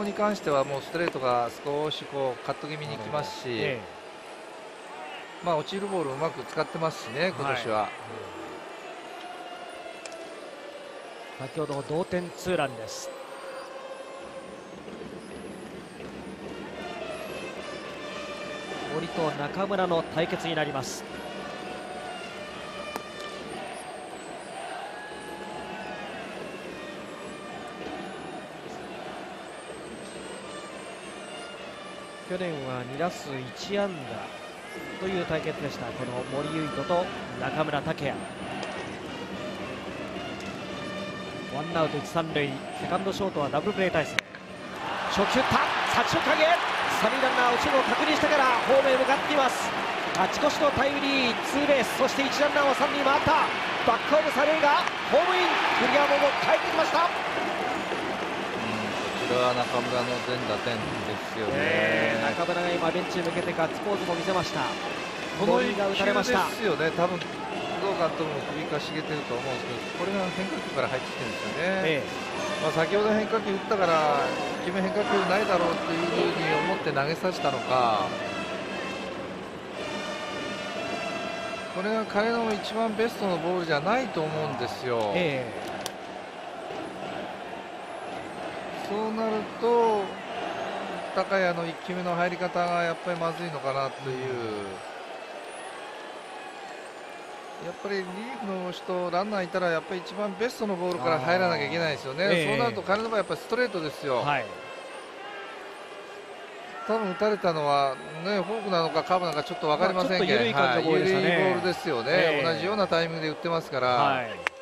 に関してはもうストレートが少しこうカット気味にきますし、まあ落ちるボールをうまく使ってますしね、今年は。 先ほどの同点ツーランです。森と中村の対決になります。去年は2打数1安打という対決でした、この森唯斗と中村剛也。ワンアウト一三塁、セカンドショートはダブルプレー体制。初球打った左中間へ、三塁ランナー落ちるのを確認してからホームへ向かっています。勝ち越しのタイムリーツーベース、そして一ランナーは三塁回った。バックホームされるがホームイン、栗山も帰ってきました。 こちらは中村の全打点ですよね。 中村が今ベンチに向けてガッツポーズも見せました。 この1 が打たれまし球でた。 すよね、多分工藤監督も首かしげてると思うんですけど、これが変化球から入ってきてるんですよね。まあ先ほど変化球打ったから決め変化球ないだろうというふうに思って投げさせたのか、これが彼の一番ベストのボールじゃないと思うんですよ。そうなると高谷の1球目の入り方がやっぱりまずいのかなという、やっぱりリリーフの人ランナーいたらやっぱり一番ベストのボールから入らなきゃいけないですよね。そうなると彼の場合やっぱりストレートですよ。多分打たれたのは、ね、フォークなのかカーブなのかちょっと分かりませんけど、緩いボールですよね、同じようなタイミングで打ってますから。